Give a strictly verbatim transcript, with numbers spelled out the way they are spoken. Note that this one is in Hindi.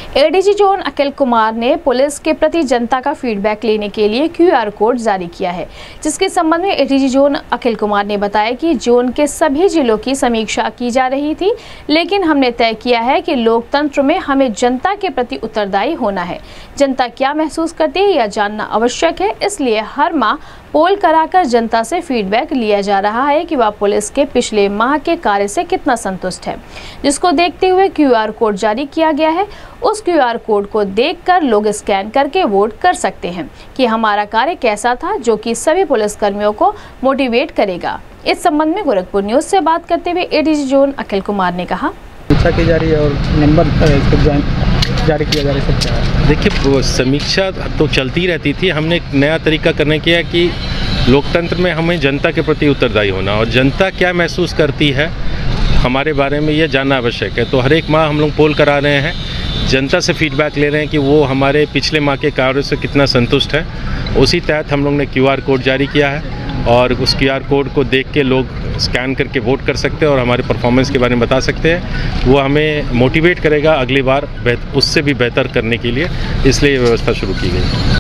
एडीजी जोन अखिल कुमार ने पुलिस के प्रति जनता का फीडबैक लेने के लिए क्यूआर कोड जारी किया है, जिसके संबंध में एडीजी जोन अखिल कुमार ने बताया कि जोन के सभी जिलों की समीक्षा की जा रही थी, लेकिन हमने तय किया है कि लोकतंत्र में हमें जनता के प्रति उत्तरदायी होना है। जनता क्या महसूस करती है यह जानना आवश्यक है, इसलिए हर माह पोल कराकर जनता से फीडबैक लिया जा रहा है कि वह पुलिस के पिछले माह के कार्य से कितना संतुष्ट है, जिसको देखते हुए क्यूआर कोड जारी किया गया है। उस क्यूआर कोड को देखकर लोग स्कैन करके वोट कर सकते हैं कि हमारा कार्य कैसा था, जो कि सभी पुलिसकर्मियों को मोटिवेट करेगा। इस संबंध में गोरखपुर न्यूज से बात करते हुए एडीजी जोन अखिल कुमार ने कहा, समीक्षा की जा रही है और नंबर जारी किया जा रहा है। देखिए, समीक्षा तो चलती रहती थी। हमने एक नया तरीका करने किया है कि लोकतंत्र में हमें जनता के प्रति उत्तरदायी होना और जनता क्या महसूस करती है हमारे बारे में यह जानना आवश्यक है। तो हर एक माह हम लोग पोल करा रहे हैं, जनता से फीडबैक ले रहे हैं कि वो हमारे पिछले माह के कार्यों से कितना संतुष्ट है। उसी तहत हम लोग ने क्यूआर कोड जारी किया है और उस क्यूआर कोड को देख के लोग स्कैन करके वोट कर सकते हैं और हमारे परफॉर्मेंस के बारे में बता सकते हैं। वो हमें मोटिवेट करेगा अगली बार उससे भी बेहतर करने के लिए, इसलिए ये व्यवस्था शुरू की गई।